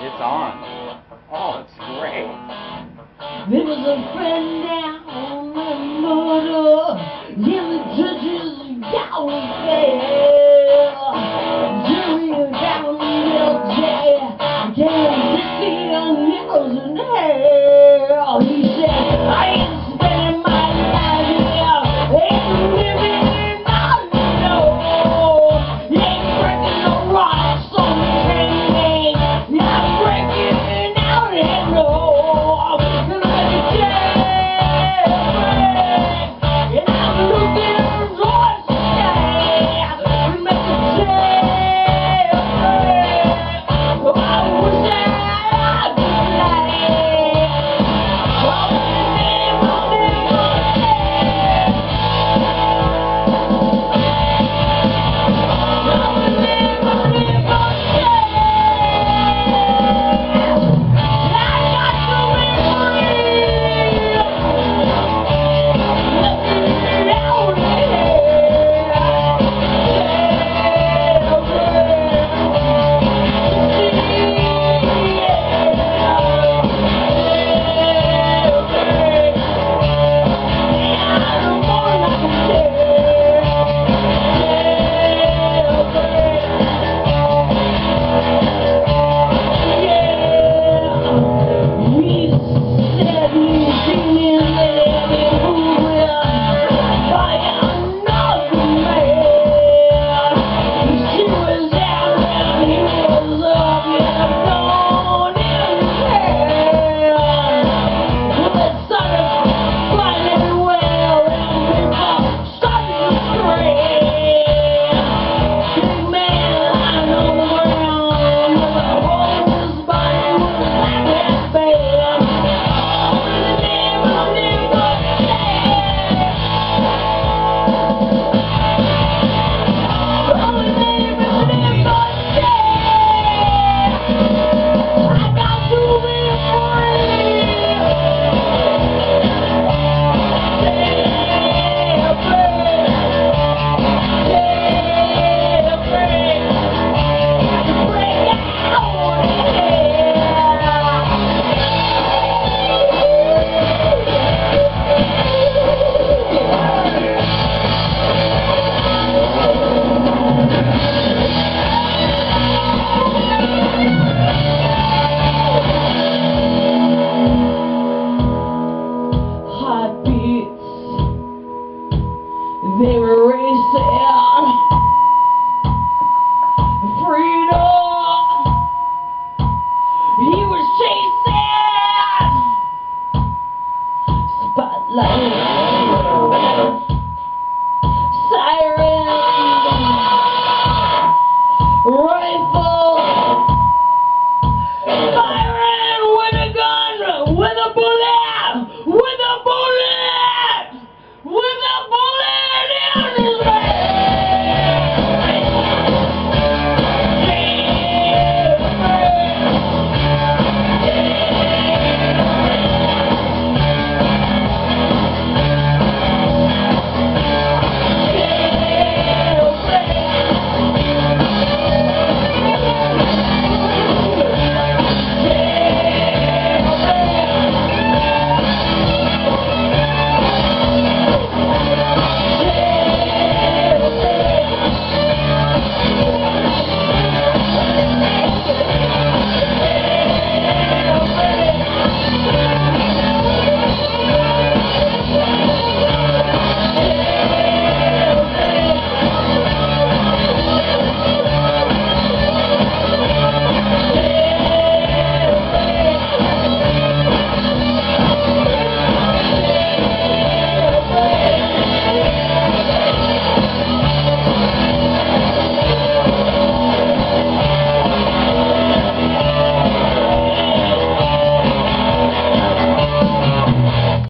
It's on. Oh, it's great. There was a friend down the motor, yeah, the judges got there. Jury down the hill, yeah, nails in hell. He said, I ain't spending my life here, ain't living out no. You ain't breaking the rocks on the chain, you're breaking out and no. They were racing freedom. He was chasing spotlight, sirens, rifles.